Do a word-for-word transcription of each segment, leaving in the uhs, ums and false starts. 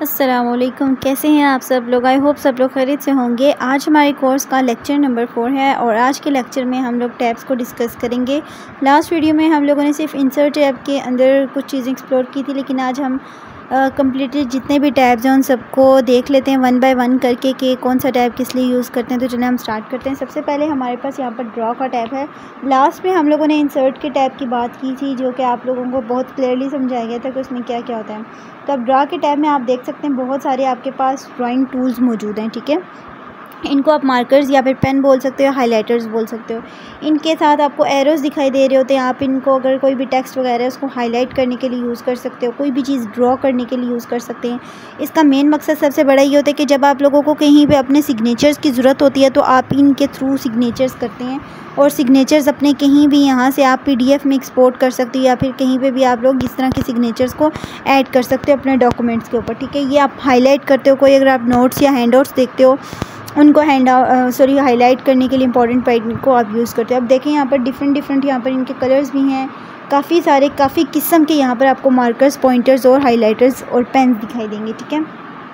अस्सलामुअलैकुम, कैसे हैं आप सब लोग। आई होप सब लोग खैरियत से होंगे। आज हमारे कोर्स का लेक्चर नंबर फोर है और आज के लेक्चर में हम लोग टैब्स को डिस्कस करेंगे। लास्ट वीडियो में हम लोगों ने सिर्फ इंसर्ट टैब के अंदर कुछ चीज़ें एक्सप्लोर की थी, लेकिन आज हम कंप्लीटली जितने भी टैब्स हैं उन सबको देख लेते हैं वन बाय वन करके कि कौन सा टैब किस लिए यूज़ करते हैं। तो चलिए हम स्टार्ट करते हैं। सबसे पहले हमारे पास यहाँ पर ड्रॉ का टैब है। लास्ट में हम लोगों ने इंसर्ट के टैब की बात की थी, जो कि आप लोगों को बहुत क्लियरली समझाया गया था कि उसमें क्या क्या होता है। तो अब ड्रॉ के टैब में आप देख सकते हैं बहुत सारे आपके पास ड्राइंग टूल्स मौजूद हैं, ठीक है। इनको आप मार्कर्स या फिर पेन बोल सकते हो, हाइलाइटर्स बोल सकते हो। इनके साथ आपको एरोस दिखाई दे रहे होते हैं। आप इनको अगर कोई भी टेक्स्ट वगैरह है उसको हाईलाइट करने के लिए यूज़ कर सकते हो, कोई भी चीज़ ड्रॉ करने के लिए यूज़ कर सकते हैं। इसका मेन मकसद सबसे बड़ा ये होता है कि जब आप लोगों को कहीं पे अपने सिग्नेचर्स की ज़रूरत होती है तो आप इनके थ्रू सिग्नेचर्स करते हैं और सिग्नेचर्स अपने कहीं भी यहाँ से आप पीडीएफ में एक्सपोर्ट कर सकते हो या फिर कहीं पे भी आप लोग इस तरह के सिग्नेचर्स को ऐड कर सकते हो अपने डॉक्यूमेंट्स के ऊपर, ठीक है। ये आप हाईलाइट करते हो, कोई अगर आप नोट्स या हैंडआउट्स देखते हो उनको हैंड सॉरी हाईलाइट करने के लिए इंपॉर्टेंट पॉइंट को आप यूज़ करते हो। अब देखें यहाँ पर डिफरेंट डिफरेंट यहाँ पर इनके कलर्स भी हैं, काफ़ी सारे काफ़ी किस्म के यहाँ पर आपको मार्कर्स, पॉइंटर्स और हाइलाइटर्स और पेन दिखाई देंगे, ठीक है।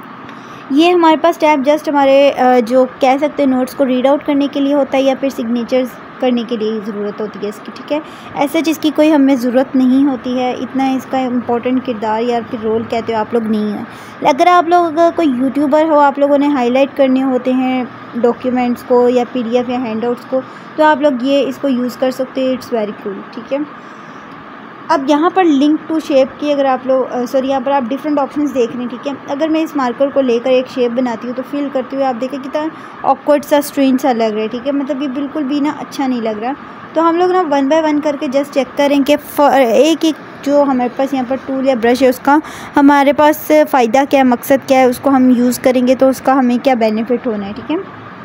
ये हमारे पास टैब जस्ट हमारे जो कह सकते हैं नोट्स को रीड आउट करने के लिए होता है या फिर सिग्नेचर्स करने के लिए ज़रूरत होती है इसकी, ठीक है। ऐसे चीज़ की कोई हमें ज़रूरत नहीं होती है, इतना इसका इम्पोर्टेंट किरदार या फिर रोल कहते हो आप लोग नहीं है। अगर आप लोग अगर कोई यूट्यूबर हो, आप लोगों ने हाईलाइट करने होते हैं डॉक्यूमेंट्स को या पीडीएफ या हैंडआउट्स को, तो आप लोग ये इसको यूज़ कर सकते हैं। इट्स वेरी कूल, ठीक है। अब यहाँ पर लिंक टू शेप की अगर आप लोग सॉरी यहाँ पर आप डिफरेंट ऑप्शंस देख रहे हैं, ठीक है। अगर मैं इस मार्कर को लेकर एक शेप बनाती हूँ तो फील करती हुए आप देखें कितना ऑकवर्ड सा, स्ट्रेंज सा लग रहा है, ठीक है। मतलब ये बिल्कुल भी ना अच्छा नहीं लग रहा। तो हम लोग ना वन बाय वन करके जस्ट चेक करें कि एक एक जो हमारे पास यहाँ पर टूल या ब्रश है उसका हमारे पास फ़ायदा क्या है, मकसद क्या है, उसको हम यूज़ करेंगे तो उसका हमें क्या बेनिफिट होना है, ठीक है।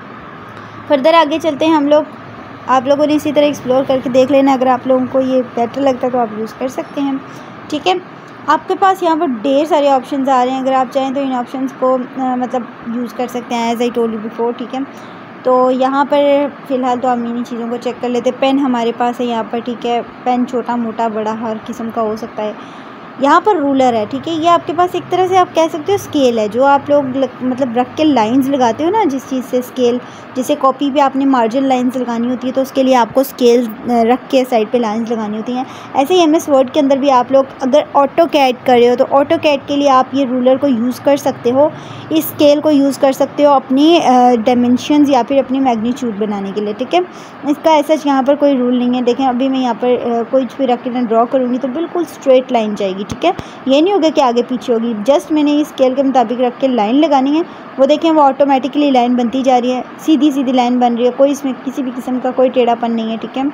फर्दर आगे चलते हैं हम लोग। आप लोगों ने इसी तरह एक्सप्लोर करके देख लेना। अगर आप लोगों को ये बेटर लगता है तो आप यूज़ कर सकते हैं, ठीक है। आपके पास यहाँ पर ढेर सारे ऑप्शंस आ रहे हैं। अगर आप चाहें तो इन ऑप्शंस को आ, मतलब यूज़ कर सकते हैं as I told you before, ठीक है। तो यहाँ पर फ़िलहाल तो हम इन्हीं चीज़ों को चेक कर लेते हैं। पेन हमारे पास है यहाँ पर, ठीक है। पेन छोटा मोटा बड़ा हर किस्म का हो सकता है। यहाँ पर रूलर है, ठीक है। ये आपके पास एक तरह से आप कह सकते हो स्केल है, जो आप लोग मतलब रख के लाइंस लगाते हो ना, जिस चीज़ से स्केल, जैसे कॉपी पे आपने मार्जिन लाइंस लगानी होती है तो उसके लिए आपको स्केल रख के साइड पे लाइंस लगानी होती हैं। ऐसे ही एम एस वर्ड के अंदर भी आप लोग अगर ऑटो कैड कर रहे हो तो ऑटो कैड के लिए आप ये रूलर को यूज़ कर सकते हो, इस स्केल को यूज़ कर सकते हो अपनी डायमेंशंस या फिर अपनी मैग्नीट्यूड बनाने के लिए, ठीक है। इसका ऐसा यहाँ पर कोई रूल नहीं है। देखें अभी मैं यहाँ पर कोई भी रख के ड्रॉ करूँगी तो बिल्कुल स्ट्रेट लाइन जाएगी, ठीक है। ये नहीं होगा कि आगे पीछे होगी, जस्ट मैंने इस स्केल के मुताबिक रख के लाइन लगानी है। वो देखें वो ऑटोमेटिकली लाइन बनती जा रही है, सीधी सीधी लाइन बन रही है, कोई इसमें किसी भी किस्म का कोई टेढ़ापन नहीं है, ठीक है।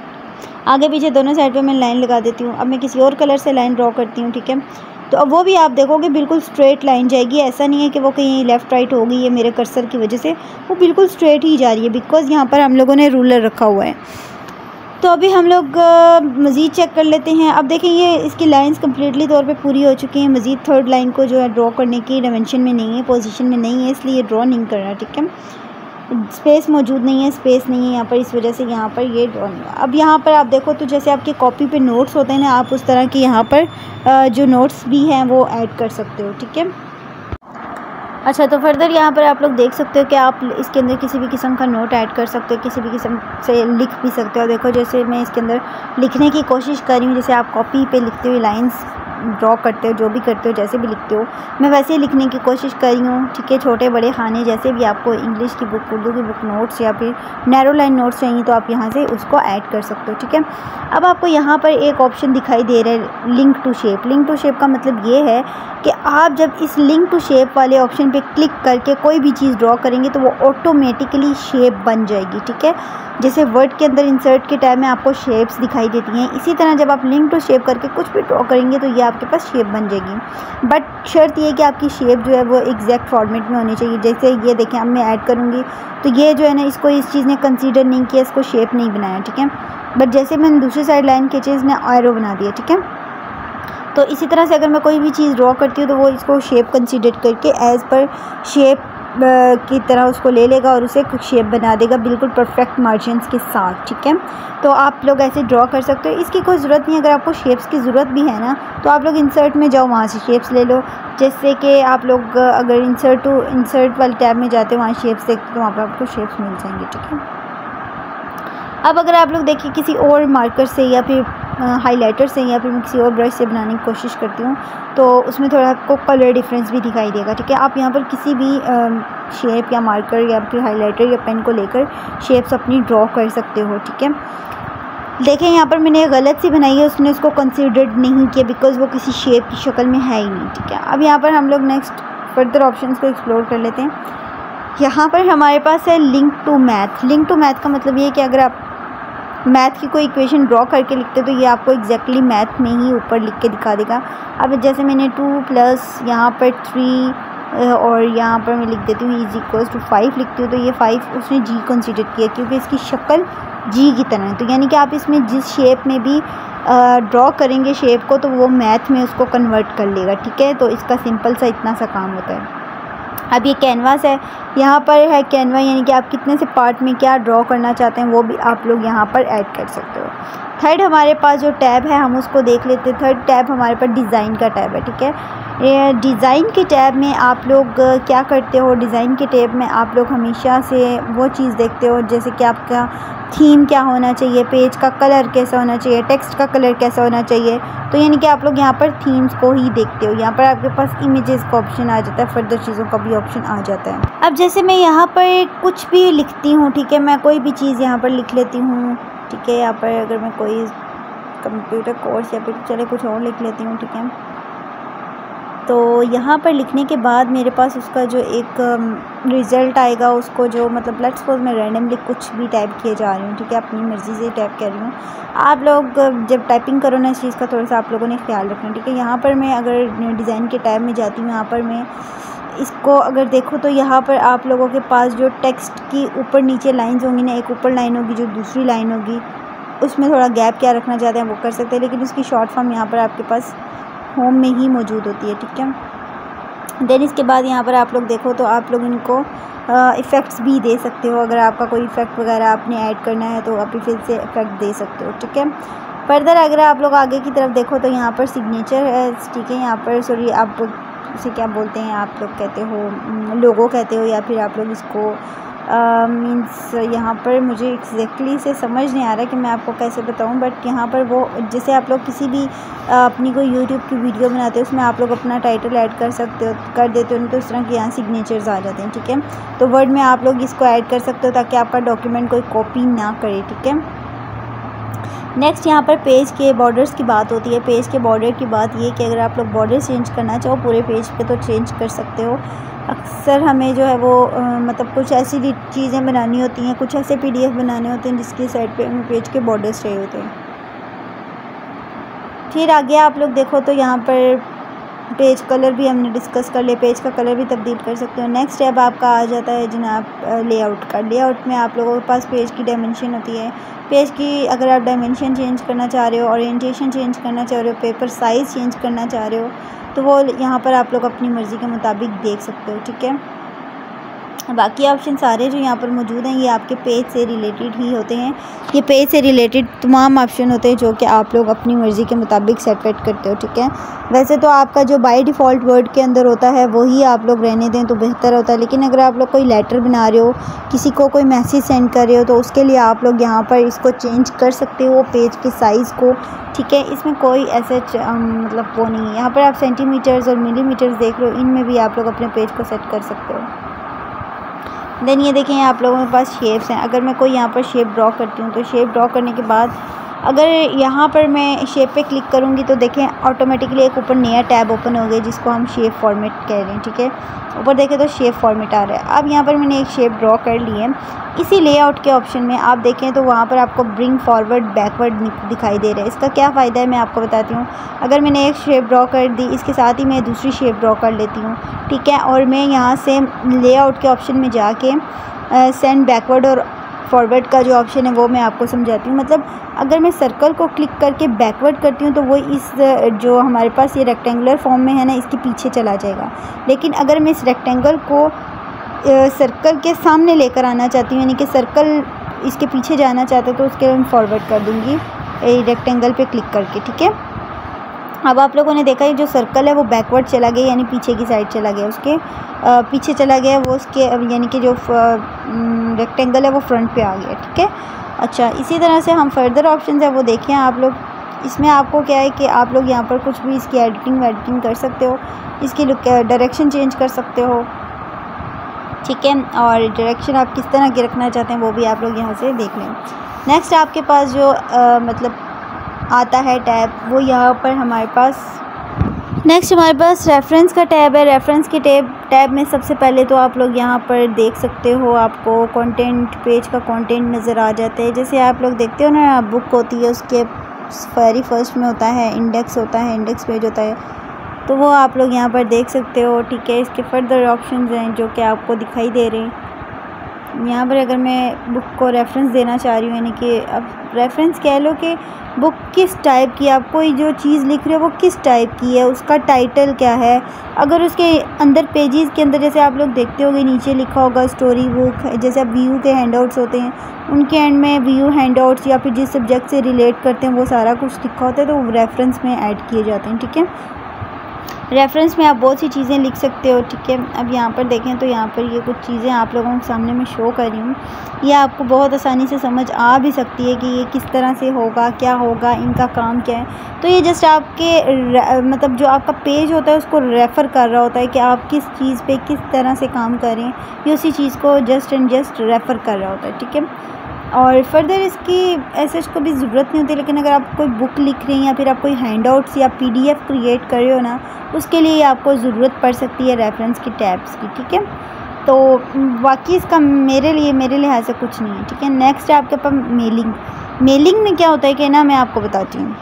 आगे पीछे दोनों साइड पे मैं लाइन लगा देती हूँ। अब मैं किसी और कलर से लाइन ड्रॉ करती हूँ, ठीक है। तो अब वो भी आप देखोगे बिल्कुल स्ट्रेट लाइन जाएगी। ऐसा नहीं है कि वो कहीं लेफ़्ट राइट हो गई है मेरे कर्सर की वजह से, वो बिल्कुल स्ट्रेट ही जा रही है बिकॉज़ यहाँ पर हम लोगों ने रूलर रखा हुआ है। तो अभी हम लोग मज़ीद चेक कर लेते हैं। अब देखें ये इसकी लाइंस कम्प्लीटली तौर पे पूरी हो चुकी हैं। मज़ीद थर्ड लाइन को जो है ड्रॉ करने की डायमेंशन में नहीं है, पोजीशन में नहीं है, इसलिए ड्रॉ नहीं कर रहा, ठीक है। स्पेस मौजूद नहीं है, स्पेस नहीं है यहाँ पर, इस वजह से यहाँ पर ये ड्रॉ नहीं है। अब यहाँ पर आप देखो तो जैसे आपकी कॉपी पे नोट्स होते हैं ना, आप उस तरह के यहाँ पर जो नोट्स भी हैं वो ऐड कर सकते हो, ठीक है। अच्छा, तो फर्दर यहाँ पर आप लोग देख सकते हो कि आप इसके अंदर किसी भी किस्म का नोट ऐड कर सकते हो, किसी भी किस्म से लिख भी सकते हो। देखो जैसे मैं इसके अंदर लिखने की कोशिश कर रही हूँ, जैसे आप कॉपी पे लिखते हुए लाइंस ड्रॉ करते हो, जो भी करते हो, जैसे भी लिखते हो, मैं वैसे ही लिखने की कोशिश कर रही हूँ, ठीक है। छोटे बड़े खाने जैसे भी आपको इंग्लिश की बुक, उर्दू की बुक नोट्स या फिर नैरो लाइन नोट्स चाहिए तो आप यहाँ से उसको ऐड कर सकते हो, ठीक है। अब आपको यहाँ पर एक ऑप्शन दिखाई दे रहा है link to shape. Link to shape का मतलब ये है कि आप जब इस लिंक टू शेप वाले ऑप्शन पे क्लिक करके कोई भी चीज़ ड्रॉ करेंगे तो वो ऑटोमेटिकली शेप बन जाएगी, ठीक है। जैसे वर्ड के अंदर इंसर्ट के टाइम में आपको शेप्स दिखाई देती हैं, इसी तरह जब आप लिंक टू शेप करके कुछ भी ड्रॉ करेंगे तो ये आपके पास शेप बन जाएगी। बट शर्त ये है कि आपकी शेप जो है वो एग्जैक्ट फॉर्मेट में होनी चाहिए। जैसे ये देखें, अब मैं ऐड करूँगी तो ये जो है ना, इसको इस चीज़ ने कंसीडर नहीं किया, इसको शेप नहीं बनाया, ठीक है। बट जैसे मैंने दूसरी साइड लाइन खींची, इसने एरो बना दिया, ठीक है। तो इसी तरह से अगर मैं कोई भी चीज़ ड्रॉ करती हूँ तो वो इसको शेप कंसीडर करके एज़ पर शेप की तरह उसको ले लेगा और उसे शेप बना देगा बिल्कुल परफेक्ट मार्जिन्स के साथ। ठीक है, तो आप लोग ऐसे ड्रॉ कर सकते हो। इसकी कोई ज़रूरत नहीं, अगर आपको शेप्स की ज़रूरत भी है ना तो आप लोग इंसर्ट में जाओ, वहाँ से शेप्स ले लो। जैसे कि आप लोग अगर इंसर्ट टू इंसर्ट वाले टैब में जाते हो, वहाँ शेप्स देखते हो तो वहाँ पर आपको शेप्स मिल जाएंगे। ठीक है, अब अगर आप लोग देखिए किसी और मार्कर से या फिर हाइलाइटर से या फिर मैं किसी और ब्रश से बनाने की कोशिश करती हूँ तो उसमें थोड़ा आपको कलर डिफरेंस भी दिखाई देगा। ठीक है, आप यहाँ पर किसी भी शेप या मार्कर या फिर हाइलाइटर या पेन को लेकर शेप्स अपनी ड्रॉ कर सकते हो। ठीक है, देखें यहाँ पर मैंने गलत सी बनाई है, उसने उसको कंसिडर्ड नहीं किया बिकॉज़ वो किसी शेप की शक्ल में है ही नहीं। ठीक है, अब यहाँ पर हम लोग नेक्स्ट फर्दर ऑप्शंस को एक्सप्लोर कर लेते हैं। यहाँ पर हमारे पास है link to math. Link to math का मतलब ये है कि अगर आप मैथ की कोई इक्वेशन ड्रॉ करके लिखते तो ये आपको एग्जैक्टली मैथ में ही ऊपर लिख के दिखा देगा। अब जैसे मैंने टू प्लस यहाँ पर थ्री और यहाँ पर मैं लिख देती हूँ इज इक्वल्स टू फाइव लिखती हूँ तो ये फाइव उसने जी कंसीडर किया क्योंकि इसकी शक्ल जी की तरह है। तो यानी कि आप इसमें जिस शेप में भी ड्रॉ करेंगे शेप को तो वो मैथ में उसको कन्वर्ट कर लेगा। ठीक है, तो इसका सिंपल सा इतना सा काम होता है। अब ये कैनवास है, यहाँ पर है कैनवा, यानी कि आप कितने से पार्ट में क्या ड्रॉ करना चाहते हैं वो भी आप लोग यहाँ पर ऐड कर सकते हो। थर्ड हमारे पास जो टैब है हम उसको देख लेते हैं। थर्ड टैब हमारे पास डिज़ाइन का टैब है। ठीक है, ये डिज़ाइन के टैब में आप लोग क्या करते हो, डिज़ाइन के टैब में आप लोग हमेशा से वो चीज़ देखते हो जैसे कि आपका थीम क्या होना चाहिए, पेज का कलर कैसा होना चाहिए, टेक्स्ट का कलर कैसा होना चाहिए। तो यानी कि आप लोग यहाँ पर थीम्स को ही देखते हो। यहाँ पर आपके पास इमेजेस का ऑप्शन आ जाता है, फर्दर चीज़ों का भी ऑप्शन आ जाता है। अब जैसे मैं यहाँ पर कुछ भी लिखती हूँ, ठीक है, मैं कोई भी चीज़ यहाँ पर लिख लेती हूँ। ठीक है, यहाँ पर अगर मैं कोई कंप्यूटर कोर्स या फिर चले कुछ और लिख लेती हूँ। ठीक है, तो यहाँ पर लिखने के बाद मेरे पास उसका जो एक रिज़ल्ट आएगा उसको जो मतलब लेट्स सपोज मैं रैंडमली कुछ भी टाइप किए जा रही हूँ। ठीक है, अपनी मर्ज़ी से टाइप कर रही हूँ। आप लोग जब टाइपिंग करो ना इस चीज़ का थोड़ा सा आप लोगों ने ख्याल रखना। ठीक है, यहाँ पर मैं अगर डिज़ाइन के टैब में जाती हूँ, यहाँ पर मैं इसको अगर देखो तो यहाँ पर आप लोगों के पास जो टेक्स्ट की ऊपर नीचे लाइन्स होंगी ना, एक ऊपर लाइन होगी जो दूसरी लाइन होगी, उसमें थोड़ा गैप क्या रखना चाहते हैं वो कर सकते हैं, लेकिन उसकी शॉर्ट फॉर्म यहाँ पर आपके पास होम में ही मौजूद होती है। ठीक है, देन इसके बाद यहाँ पर आप लोग देखो तो आप लोग इनको इफ़ेक्ट्स भी दे सकते हो। अगर आपका कोई इफ़ेक्ट वगैरह आपने ऐड करना है तो आप फिर से इफ़ेक्ट दे सकते हो। ठीक है, फर्दर अगर आप लोग आगे की तरफ देखो तो यहाँ पर सिग्नेचर है। ठीक है, यहाँ पर सॉरी आप उसे क्या बोलते हैं, आप लोग कहते हो लोगो कहते हो या फिर आप लोग इसको मींस यहाँ पर मुझे एग्जैक्टली से समझ नहीं आ रहा कि मैं आपको कैसे बताऊँ, बट यहाँ पर वो जैसे आप लोग किसी भी आ, अपनी कोई यूट्यूब की वीडियो बनाते हो उसमें आप लोग अपना टाइटल ऐड कर सकते हो कर देते हो तो इस तरह के यहाँ सिग्नेचर्स आ जाते हैं। ठीक है, तो वर्ड में आप लोग इसको ऐड कर सकते हो ताकि आपका डॉक्यूमेंट कोई कॉपी ना करे। ठीक है, नेक्स्ट यहाँ पर पेज के बॉर्डर्स की बात होती है। पेज के बॉर्डर की बात ये कि अगर आप लोग बॉर्डर चेंज करना चाहो पूरे पेज पे तो चेंज कर सकते हो। अक्सर हमें जो है वो आ, मतलब कुछ ऐसी चीज़ें बनानी होती हैं, कुछ ऐसे पीडीएफ बनाने होते हैं जिसकी साइड पे हमें पेज के बॉर्डर्स चाहिए होते हैं। फिर आगे आप लोग देखो तो यहाँ पर पेज कलर भी हमने डिस्कस कर लिया, पेज का कलर भी तब्दील कर सकते हो। नेक्स्ट स्टेप आपका आ जाता है जनाब लेआउट का। लेआउट में आप लोगों के पास पेज की डायमेंशन होती है। पेज की अगर आप डायमेंशन चेंज करना चाह रहे हो, ओरिएंटेशन चेंज करना चाह रहे हो, पेपर साइज़ चेंज करना चाह रहे हो तो वो यहाँ पर आप लोग अपनी मर्ज़ी के मुताबिक देख सकते हो। ठीक है, बाकी ऑप्शन सारे जो यहाँ पर मौजूद हैं ये आपके पेज से रिलेटेड ही होते हैं। ये पेज से रिलेटेड तमाम ऑप्शन होते हैं जो कि आप लोग अपनी मर्ज़ी के मुताबिक सेपरेट करते हो। ठीक है, वैसे तो आपका जो बाय डिफ़ॉल्ट वर्ड के अंदर होता है वही आप लोग रहने दें तो बेहतर होता है, लेकिन अगर आप लोग कोई लेटर बना रहे हो, किसी को कोई मैसेज सेंड कर रहे हो तो उसके लिए आप लोग यहाँ पर इसको चेंज कर सकते हो पेज के साइज़ को। ठीक है, इसमें कोई ऐसे मतलब वो नहीं है। यहाँ पर आप सेंटीमीटर्स और मिलीमीटर्स देख रहे हो, इनमें भी आप लोग अपने पेज को सेट कर सकते हो। देन ये देखें आप लोगों के पास शेप्स हैं। अगर मैं कोई यहाँ पर शेप ड्रॉ करती हूँ तो शेप ड्रॉ करने के बाद अगर यहाँ पर मैं शेप पे क्लिक करूँगी तो देखें ऑटोमेटिकली एक ऊपर नया टैब ओपन हो गया जिसको हम शेप फॉर्मेट कह रहे हैं। ठीक है, ऊपर देखें तो शेप फॉर्मेट आ रहा है। अब यहाँ पर मैंने एक शेप ड्रॉ कर ली है। इसी लेआउट के ऑप्शन में आप देखें तो वहाँ पर आपको ब्रिंग फॉरवर्ड बैकवर्ड दिखाई दे रहा है। इसका क्या फ़ायदा है मैं आपको बताती हूँ। अगर मैंने एक शेप ड्रॉ कर दी, इसके साथ ही मैं दूसरी शेप ड्रॉ कर लेती हूँ। ठीक है, और मैं यहाँ से लेआउट के ऑप्शन में जाके सेंड बैकवर्ड और फॉरवर्ड का जो ऑप्शन है वो मैं आपको समझाती हूँ। मतलब अगर मैं सर्कल को क्लिक करके बैकवर्ड करती हूँ तो वो इस जो हमारे पास ये रेक्टेंगुलर फॉर्म में है ना इसके पीछे चला जाएगा, लेकिन अगर मैं इस रेक्टेंगल को सर्कल के सामने लेकर आना चाहती हूँ, यानी कि सर्कल इसके पीछे जाना चाहते हो तो उसके लिए मैं फॉरवर्ड कर दूँगी रेक्टेंगल पे क्लिक करके, ठीक है। अब आप लोगों ने देखा ये जो सर्कल है वो बैकवर्ड चला गया, यानी पीछे की साइड चला गया, उसके आ, पीछे चला गया वो उसके, यानी कि जो रेक्टेंगल है वो फ्रंट पे आ गया, ठीक है। अच्छा, इसी तरह से हम फर्दर ऑप्शन है वो देखें आप लोग। इसमें आपको क्या है कि आप लोग यहाँ पर कुछ भी इसकी एडिटिंग वेडिटिंग कर सकते हो, इसकी डायरेक्शन चेंज कर सकते हो, ठीक है। और डायरेक्शन आप किस तरह की रखना चाहते हैं वो भी आप लोग यहाँ से देख लें। नेक्स्ट आपके पास जो आ, मतलब आता है टैब, वो यहाँ पर हमारे पास नेक्स्ट हमारे पास रेफरेंस का टैब है। रेफरेंस के टैब टैब में सबसे पहले तो आप लोग यहाँ पर देख सकते हो, आपको कंटेंट पेज का कंटेंट नज़र आ जाता है। जैसे आप लोग देखते हो ना, बुक होती है उसके वेरी फर्स्ट में होता है इंडेक्स, होता है इंडेक्स पेज होता है, तो वो आप लोग यहाँ पर देख सकते हो, ठीक है। इसके फर्दर ऑप्शंस हैं जो कि आपको दिखाई दे रहे हैं। यहाँ पर अगर मैं बुक को रेफरेंस देना चाह रही हूँ, यानी कि अब रेफरेंस कह लो कि बुक किस टाइप की, आप कोई जो चीज़ लिख रहे हो वो किस टाइप की है, उसका टाइटल क्या है। अगर उसके अंदर पेजेस के अंदर जैसे आप लोग देखते होगे नीचे लिखा होगा स्टोरी बुक, जैसे अब व्यू के हैंडआउट्स होते हैं उनके एंड में व्यू हैंडआउट्स या फिर जिस सब्जेक्ट से रिलेट करते हैं वो सारा कुछ लिखा होता है, तो वो रेफरेंस में ऐड किए जाते हैं, ठीक है। रेफरेंस में आप बहुत सी चीज़ें लिख सकते हो, ठीक है। अब यहाँ पर देखें तो यहाँ पर ये कुछ चीज़ें आप लोगों के सामने मैं शो कर रही हूँ, ये आपको बहुत आसानी से समझ आ भी सकती है कि ये किस तरह से होगा, क्या होगा, इनका काम क्या है। तो ये जस्ट आपके मतलब जो आपका पेज होता है उसको रेफ़र कर रहा होता है कि आप किस चीज़ पे किस तरह से काम करें, ये उसी चीज़ को जस्ट एंड जस्ट रेफ़र कर रहा होता है, ठीक है। और फर्दर इसकी ऐसे को भी ज़रूरत नहीं होती, लेकिन अगर आप कोई बुक लिख रहे हैं या फिर आप कोई हैंडआउट्स या पीडीएफ क्रिएट कर रहे हो ना, उसके लिए आपको ज़रूरत पड़ सकती है रेफरेंस की टैब्स की, ठीक है। तो बाकी इसका मेरे लिए मेरे लिहाज से कुछ नहीं है, ठीक है। नेक्स्ट है आपके पास मेलिंग। मेलिंग में क्या होता है कि ना, मैं आपको बताती हूँ।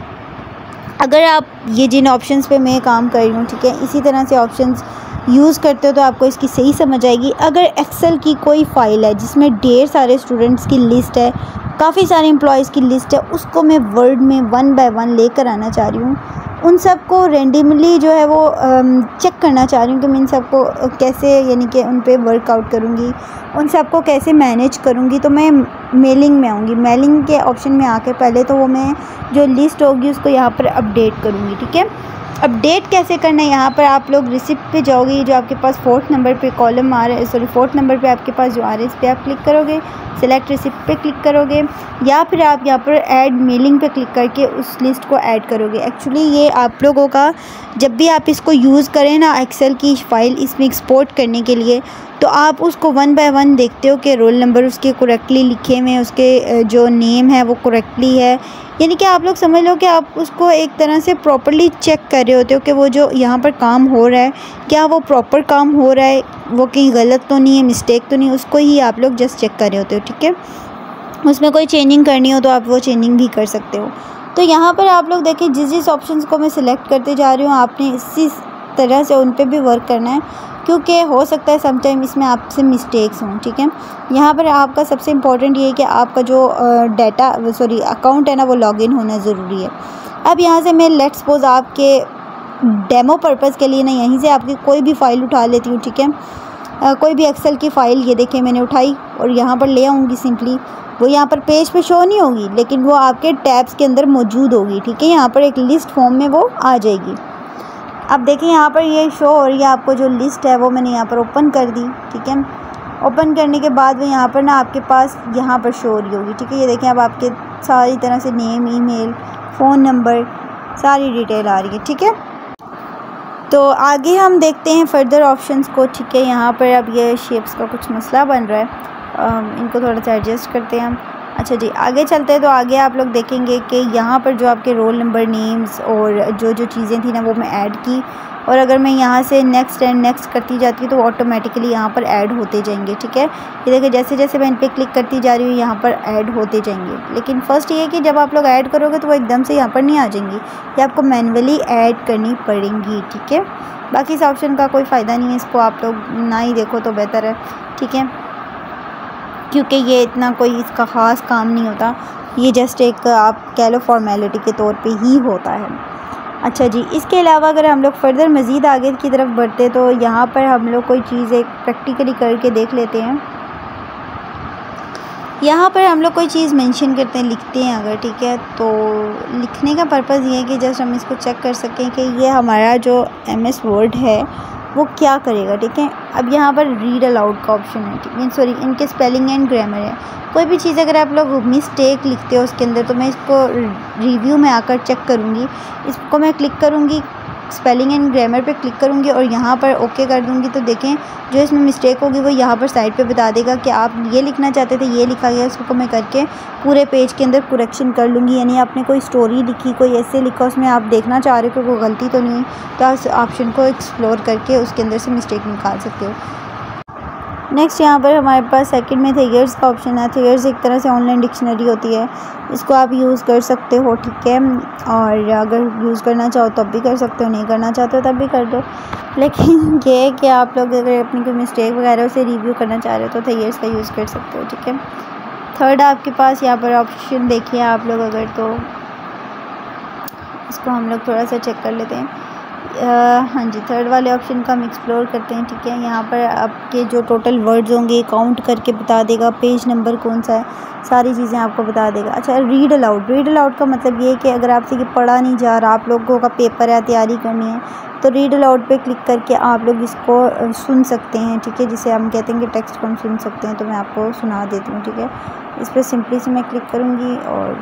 अगर आप ये जिन ऑप्शंस पे मैं काम कर रही हूँ, ठीक है, इसी तरह से ऑप्शंस यूज़ करते हो तो आपको इसकी सही समझ आएगी। अगर एक्सेल की कोई फ़ाइल है जिसमें ढेर सारे स्टूडेंट्स की लिस्ट है, काफ़ी सारे एम्प्लॉयज़ की लिस्ट है, उसको मैं वर्ड में वन बाय वन लेकर आना चाह रही हूँ, उन सब को रेंडमली जो है वो चेक करना चाह रही हूँ कि मैं इन सब को कैसे, यानी कि उन पे वर्कआउट करूँगी, उन सब को कैसे मैनेज करूँगी, तो मैं मेलिंग में आऊँगी। मेलिंग के ऑप्शन में आके पहले तो वो मैं जो लिस्ट होगी उसको यहाँ पर अपडेट करूँगी, ठीक है। अपडेट कैसे करना है, यहाँ पर आप लोग रिसिप्ट पे जाओगे, जो आपके पास फोर्थ नंबर पे कॉलम आ रहा है, सॉरी फोर्थ नंबर पे आपके पास जो आ रहा है, इस पर आप क्लिक करोगे, सेलेक्ट रिसिप्ट पे क्लिक करोगे, या फिर आप यहाँ पर ऐड मेलिंग पे क्लिक करके उस लिस्ट को ऐड करोगे। एक्चुअली ये आप लोगों का जब भी आप इसको यूज़ करें ना, एक्सेल की फ़ाइल इसमें एक्सपोर्ट करने के लिए, तो आप उसको वन बाय वन देखते हो कि रोल नंबर उसके करेक्टली लिखे हुए हैं, उसके जो नेम है वो करेक्टली है, यानी कि आप लोग समझ लो कि आप उसको एक तरह से प्रॉपर्ली चेक कर रहे होते हो कि वो जो यहाँ पर काम हो रहा है क्या वो प्रॉपर काम हो रहा है, वो कहीं गलत तो नहीं है, मिस्टेक तो नहीं, उसको ही आप लोग जस्ट चेक कर रहे होते हो, ठीक है। उसमें कोई चेंजिंग करनी हो तो आप वो चेंजिंग भी कर सकते हो। तो यहाँ पर आप लोग देखें, जिस जिस ऑप्शंस को मैं सिलेक्ट करते जा रही हूँ आपने इसी तरह से उन पर भी वर्क करना है, क्योंकि हो सकता है समटाइम इसमें आपसे मिस्टेक्स हों, ठीक है। यहाँ पर आपका सबसे इम्पोर्टेंट ये है कि आपका जो डाटा सॉरी अकाउंट है ना वो लॉगिन होना ज़रूरी है। अब यहाँ से मैं लेट्स सपोज आपके डेमो पर्पज़ के लिए ना यहीं से आपकी कोई भी फ़ाइल उठा लेती हूँ, ठीक है। आ, कोई भी एक्सेल की फ़ाइल ये देखें मैंने उठाई और यहाँ पर ले आऊँगी सिंपली, वो यहाँ पर पेज पे शो नहीं होगी लेकिन वो आपके टैब्स के अंदर मौजूद होगी, ठीक है। यहाँ पर एक लिस्ट फॉर्म में वो आ जाएगी। अब देखिए यहाँ पर ये शो हो रही है आपको जो लिस्ट है, वो मैंने यहाँ पर ओपन कर दी, ठीक है। ओपन करने के बाद वो यहाँ पर ना आपके पास यहाँ पर शो हो रही होगी, ठीक है। ये देखें अब आपके सारी तरह से नेम, ईमेल, फ़ोन नंबर, सारी डिटेल आ रही है, ठीक है। तो आगे हम देखते हैं फर्दर ऑप्शंस को, ठीक है। यहाँ पर अब ये शेप्स का कुछ मसला बन रहा है, आ, इनको थोड़ा सा एडजस्ट करते हैं हम। अच्छा जी, आगे चलते हैं। तो आगे आप लोग देखेंगे कि यहाँ पर जो आपके रोल नंबर, नेम्स और जो जो चीज़ें थी ना वो मैं ऐड की, और अगर मैं यहाँ से नेक्स्ट एंड नेक्स्ट करती जाती हूँ तो ऑटोमेटिकली यहाँ पर ऐड होते जाएंगे, ठीक है। ये देखिए जैसे जैसे मैं इन पर क्लिक करती जा रही हूँ यहाँ पर ऐड होते जाएंगे। लेकिन फ़र्स्ट ये है कि जब आप लोग ऐड करोगे तो वो एकदम से यहाँ पर नहीं आ जाएंगी, ये आपको मैनुअली ऐड करनी पड़ेंगी, ठीक है। बाकी इस ऑप्शन का कोई फ़ायदा नहीं है, इसको आप लोग ना ही देखो तो बेहतर है, ठीक है, क्योंकि ये इतना कोई इसका ख़ास काम नहीं होता, ये जस्ट एक आप कह लो फॉर्मेलिटी के तौर पे ही होता है। अच्छा जी, इसके अलावा अगर हम लोग फर्दर मज़ीद आगे की तरफ बढ़ते तो यहाँ पर हम लोग कोई चीज़ एक प्रैक्टिकली करके देख लेते हैं। यहाँ पर हम लोग कोई चीज़ मेंशन करते हैं, लिखते हैं अगर, ठीक है। तो लिखने का पर्पज़ ये है कि जस्ट हम इसको चेक कर सकें कि ये हमारा जो एम एस वर्ड है वो क्या करेगा, ठीक है। अब यहाँ पर रीड अलाउड का ऑप्शन है, ठीक है, सॉरी इनके स्पेलिंग एंड ग्रामर है। कोई भी चीज़ अगर आप लोग मिस्टेक लिखते हो उसके अंदर, तो मैं इसको रिव्यू में आकर चेक करूँगी। इसको मैं क्लिक करूँगी, स्पेलिंग एंड ग्रामर पे क्लिक करूँगी और यहाँ पर ओके कर दूँगी। तो देखें जो इसमें मिस्टेक होगी वो यहाँ पर साइड पे बता देगा कि आप ये लिखना चाहते थे, ये लिखा गया। उसको मैं करके पूरे पेज के अंदर करेक्शन कर लूँगी। यानी आपने कोई स्टोरी लिखी, कोई ऐसे लिखा, उसमें आप देखना चाह रहे हो कि कोई गलती तो नहीं हुई, तो आप ऑप्शन को एक्सप्लोर करके उसके अंदर से मिस्टेक निकाल सकते हो। नेक्स्ट यहाँ पर हमारे पास सेकंड में थियर्स का ऑप्शन है। थियर्स एक तरह से ऑनलाइन डिक्शनरी होती है, इसको आप यूज़ कर सकते हो, ठीक है। और अगर यूज़ करना चाहो तब भी कर सकते हो, नहीं करना चाहते हो तब भी कर दो। लेकिन ये है कि आप लोग अगर अपनी कोई मिस्टेक वगैरह उसे रिव्यू करना चाह रहे हो तो थियर्स का यूज़ कर सकते हो, ठीक है। थर्ड आपके पास यहाँ पर ऑप्शन देखिए आप लोग अगर, तो इसको हम लोग थोड़ा सा चेक कर लेते हैं। Uh, हाँ जी, थर्ड वाले ऑप्शन का हम एक्सप्लोर करते हैं, ठीक है। यहाँ पर आपके जो टोटल वर्ड्स होंगे काउंट करके बता देगा, पेज नंबर कौन सा है, सारी चीज़ें आपको बता देगा। अच्छा, रीड अलाउड। रीड अलाउड का मतलब ये है कि अगर आपसे ये पढ़ा नहीं जा रहा, आप लोगों का पेपर है, तैयारी करनी है, तो रीड अलाउड पे क्लिक करके आप लोग इसको सुन सकते हैं, ठीक है। जिसे हम कहते हैं कि टेक्स्ट को हम सुन सकते हैं। तो मैं आपको सुना देती हूँ, ठीक है। इस पर सिंपली से मैं क्लिक करूँगी और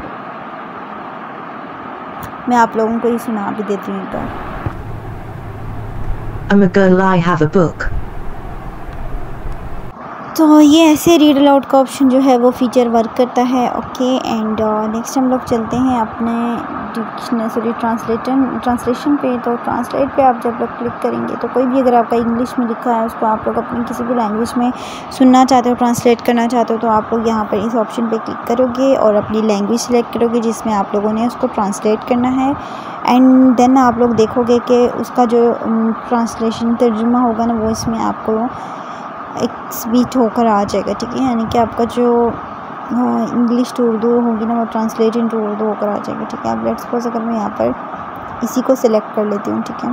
मैं आप लोगों को ये सुना भी देती हूँ एक बार। I'm a girl, I have a book. तो ये ऐसे रीड अलाउड का ऑप्शन जो है वो फीचर वर्क करता है, ओके। एंड नेक्स्ट हम लोग चलते हैं अपने डिक्शनरी सॉरी ट्रांसलेशन ट्रांसलेशन पे। तो ट्रांसलेट पे आप जब लोग क्लिक करेंगे तो कोई भी अगर आपका इंग्लिश में लिखा है उसको आप लोग अपनी किसी भी लैंग्वेज में सुनना चाहते हो, ट्रांसलेट करना चाहते हो, तो आप लोग यहाँ पर इस ऑप्शन पे क्लिक करोगे और अपनी लैंग्वेज सेलेक्ट करोगे जिसमें आप लोगों ने उसको ट्रांसलेट करना है। एंड देन आप लोग देखोगे कि उसका जो ट्रांसलेशन तर्जुमा होगा ना वो इसमें आपको एक स्पीच होकर आ जाएगा, ठीक है। यानी कि आपका जो इंग्लिश टू उर्दू होगी ना वो ट्रांसलेट इन टू उर्दू होकर आ जाएगा, ठीक है। अब लेट्स सपोज अगर मैं यहाँ पर इसी को सिलेक्ट कर लेती हूँ, ठीक है।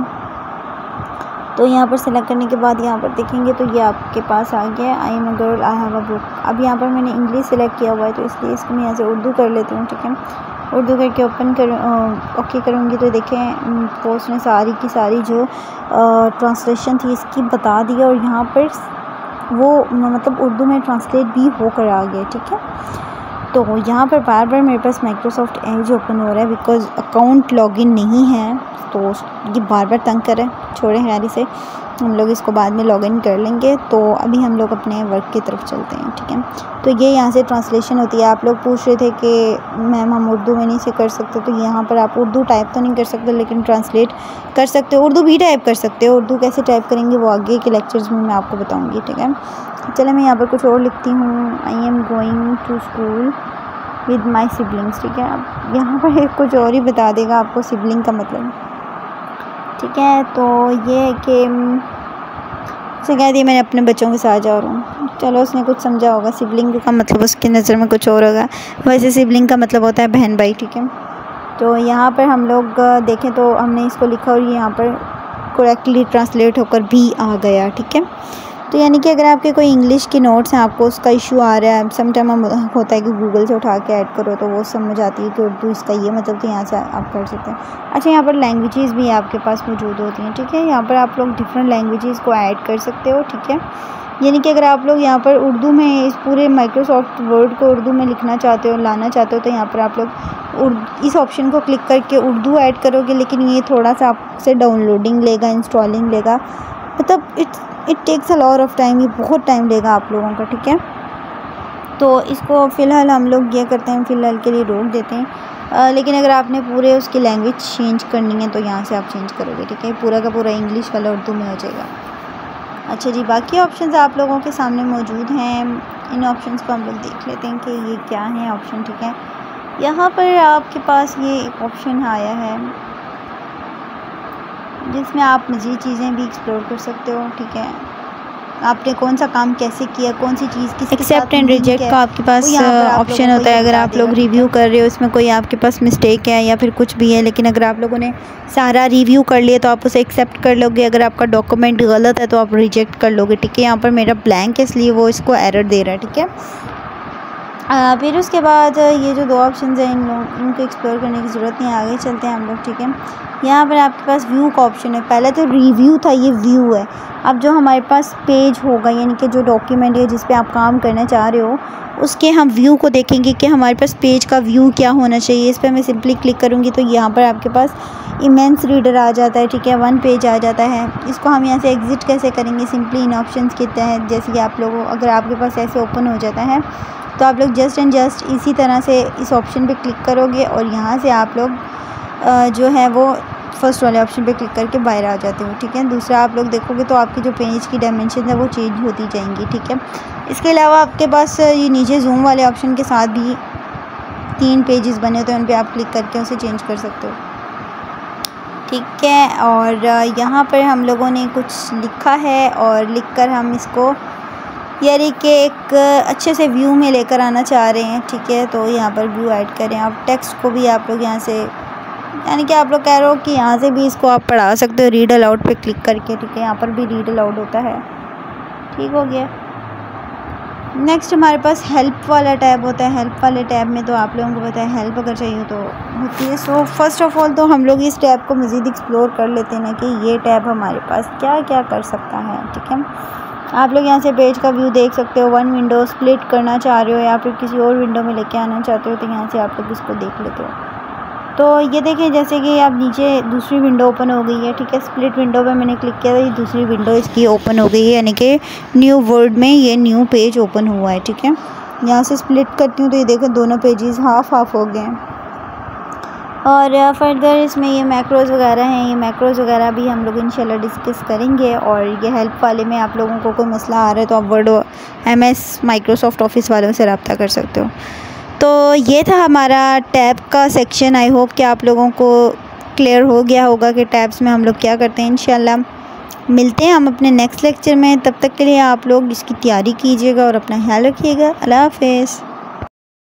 तो यहाँ पर सिलेक्ट करने के बाद यहाँ पर देखेंगे तो ये आपके पास आ गया, I am a girl I have a book. अब यहाँ पर मैंने इंग्लिश सेलेक्ट किया हुआ है तो इसलिए इसको मैं यहाँ से उर्दू कर लेती हूँ, ठीक है। उर्दू करके ओपन कर ओके करूँगी तो देखें पोस्ट ने सारी की सारी जो ट्रांसलेशन थी इसकी बता दी और यहाँ पर वो मतलब उर्दू में ट्रांसलेट भी होकर आ गया, ठीक है। तो यहाँ पर बार बार मेरे पास माइक्रोसॉफ्ट एज ओपन हो रहा है बिकॉज़ अकाउंट लॉगिन नहीं है, तो ये बार बार तंग करे। छोड़े खैरी से, हम लोग इसको बाद में लॉगिन कर लेंगे। तो अभी हम लोग अपने वर्क की तरफ चलते हैं, ठीक है। तो ये यहाँ से ट्रांसलेशन होती है। आप लोग पूछ रहे थे कि मैम हम उर्दू में नहीं से कर सकते, तो यहाँ पर आप उर्दू टाइप तो नहीं कर सकते लेकिन ट्रांसलेट कर सकते हो, उर्दू भी टाइप कर सकते हो। उर्दू कैसे टाइप करेंगे वो आगे के लेक्चर्स में मैं आपको बताऊँगी, ठीक है। चले मैं यहाँ पर कुछ और लिखती हूँ, I am going to school with my siblings, ठीक है। अब यहाँ पर एक कुछ और ही बता देगा आपको सिबलिंग का मतलब, ठीक है। तो ये है कि उसे कह दिया मैंने अपने बच्चों के साथ जा रहा हूँ, चलो उसने कुछ समझा होगा। सिबलिंग का मतलब उसकी नज़र में कुछ और होगा, वैसे सिबलिंग का मतलब होता है बहन भाई, ठीक है। तो यहाँ पर हम लोग देखें तो हमने इसको लिखा और यहाँ पर करेक्टली ट्रांसलेट होकर भी आ गया, ठीक है। तो यानी कि अगर आपके कोई इंग्लिश के नोट्स हैं, आपको उसका इशू आ रहा है, सम टाइम होता है कि गूगल से उठा के ऐड करो तो वो समझ आती है कि उर्दू इसका ये मतलब, तो यहाँ से आप कर सकते हैं। अच्छा, यहाँ पर लैंग्वेजेस भी आपके पास मौजूद होती हैं, ठीक है। यहाँ पर आप लोग डिफरेंट लैंग्वेजेस को ऐड कर सकते हो, ठीक है। यानी कि अगर आप लोग यहाँ पर उर्दू में इस पूरे माइक्रोसॉफ्ट वर्ड को उर्दू में लिखना चाहते हो, लाना चाहते हो, तो यहाँ पर आप लोग इस ऑप्शन को क्लिक करके उर्दू ऐड करोगे। लेकिन ये थोड़ा सा आपसे डाउनलोडिंग लेगा, इंस्टॉलिंग लेगा, मतलब it's it takes a lot of time, ये बहुत टाइम लेगा आप लोगों का, ठीक है। तो इसको फ़िलहाल हम लोग ये करते हैं, फ़िलहाल के लिए रोक देते हैं। आ, लेकिन अगर आपने पूरे उसकी लैंग्वेज चेंज करनी है तो यहाँ से आप चेंज करोगे, ठीक है। पूरा का पूरा इंग्लिश वाला उर्दू में हो जाएगा। अच्छा जी, बाकी ऑप्शंस आप लोगों के सामने मौजूद हैं। इन ऑप्शंस को हम लोग देख लेते हैं कि ये क्या है ऑप्शन, ठीक है। यहाँ पर आपके पास ये एक ऑप्शन आया है जिसमें आप मज़ीद चीज़ें भी एक्सप्लोर कर सकते हो, ठीक है। आपने कौन सा काम कैसे किया, कौन सी चीज़ किसके साथ एक्सेप्ट एंड रिजेक्ट का आपके पास ऑप्शन होता है। अगर आप लोग रिव्यू कर रहे हो, इसमें कोई आपके पास मिस्टेक है या फिर कुछ भी है, लेकिन अगर आप लोगों ने सारा रिव्यू कर लिया तो आप उसे एक्सेप्ट कर लोगे। अगर आपका डॉक्यूमेंट गलत है तो आप रिजेक्ट कर लोगे, ठीक है। यहाँ पर मेरा ब्लैंक है इसलिए वो इसको एरर दे रहा है, ठीक है। आ, फिर उसके बाद ये जो दो ऑप्शन हैं इन लोग इनको एक्सप्लोर करने की ज़रूरत नहीं है, आगे चलते हैं हम लोग, ठीक है। यहाँ पर आपके पास व्यू का ऑप्शन है। पहले तो रिव्यू था, ये व्यू है। अब जो हमारे पास पेज होगा, यानी कि जो डॉक्यूमेंट है जिस पे आप काम करना चाह रहे हो, उसके हम व्यू को देखेंगे कि हमारे पास पेज का व्यू क्या होना चाहिए। इस पर मैं सिंपली क्लिक करूँगी तो यहाँ पर आपके पास इमेंस रीडर आ जाता है, ठीक है। वन पेज आ जाता है। इसको हम यहाँ से एग्ज़िट कैसे करेंगे, सिंपली इन ऑप्शन के तहत, जैसे कि आप लोगों अगर आपके पास ऐसे ओपन हो जाता है तो आप लोग जस्ट एंड जस्ट इसी तरह से इस ऑप्शन पे क्लिक करोगे और यहाँ से आप लोग जो है वो फर्स्ट वाले ऑप्शन पे क्लिक करके बाहर आ जाते हो, ठीक है। दूसरा आप लोग देखोगे तो आपकी जो पेज की डायमेंशन है वो चेंज होती जाएंगी, ठीक है। इसके अलावा आपके पास ये नीचे जूम वाले ऑप्शन के साथ भी तीन पेजेस बने होते हैं, उन पर आप क्लिक करके उसे चेंज कर सकते हो, ठीक है। और यहाँ पर हम लोगों ने कुछ लिखा है और लिख कर हम इसको यानी कि एक अच्छे से व्यू में लेकर आना चाह रहे हैं, ठीक है। तो यहाँ पर व्यू ऐड करें। आप टेक्स्ट को भी आप लोग यहाँ से, यानी कि आप लोग कह रहे हो कि यहाँ से भी इसको आप पढ़ा सकते हो रीड अलाउड पे क्लिक करके, ठीक है। यहाँ पर भी रीड अलाउड होता है, ठीक हो गया। नेक्स्ट हमारे पास हेल्प वाला टैब होता है। हेल्प वाले टैब में तो आप लोगों को पता है हेल्प अगर चाहिए तो होती है। सो फर्स्ट ऑफ ऑल तो हम लोग इस टैब को मज़ीद एक्सप्लोर कर लेते हैं कि ये टैब हमारे पास क्या क्या कर सकता है, ठीक है। आप लोग यहाँ से पेज का व्यू देख सकते हो। वन विंडो स्प्लिट करना चाह रहे हो या फिर किसी और विंडो में लेके आना चाहते हो तो यहाँ से आप लोग इसको देख लेते हो। तो ये देखें जैसे कि आप नीचे दूसरी विंडो ओपन हो गई है, ठीक है। स्प्लिट विंडो पे मैंने क्लिक किया था, ये दूसरी विंडो इसकी ओपन हो गई है, यानी कि न्यू वर्ड में ये न्यू पेज ओपन हुआ है, ठीक है। यहाँ से स्प्लिट करती हूँ तो ये देखें दोनों पेजेस हाफ हाफ हो गए हैं। और फर्दर इसमें ये मैक्रोज़ वगैरह हैं, ये मैक्रोज़ वगैरह भी हम लोग इंशाल्लाह डिस्कस करेंगे। और ये हेल्प वाले में आप लोगों को कोई मसला आ रहा है तो आप Word M S Microsoft Office वालों से रब्ता कर सकते हो। तो ये था हमारा टैब का सेक्शन। आई होप कि आप लोगों को क्लियर हो गया होगा कि टैब्स में हम लोग क्या करते हैं। इंशाल्लाह मिलते हैं हम अपने नेक्स्ट लेक्चर में। तब तक के लिए आप लोग इसकी तैयारी कीजिएगा और अपना ख्याल रखिएगा। अल्लाह हाफ़िज़।